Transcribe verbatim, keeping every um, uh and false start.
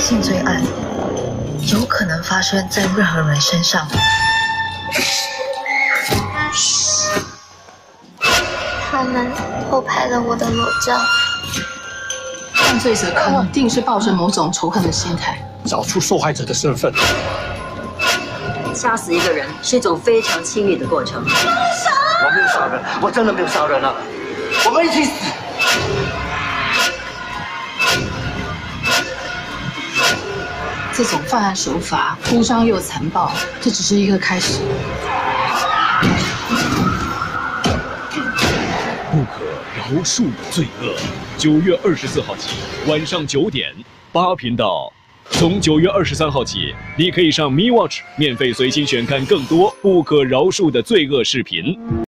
性罪案有可能发生在任何人身上。 他们偷拍了我的裸照。 犯罪者肯定是抱着某种仇恨的心态， 找出受害者的身份。 杀死一个人是一种非常亲密的过程。 我没有杀人，我真的没有杀人啊！我们一起死。 这种犯案手法铺张又残暴，这只是一个开始。 不可饶恕的罪恶。九月二十四号起，晚上九点，八频道。从九月二十三号起，你可以上 Me Watch 免费随心选看更多不可饶恕的罪恶视频。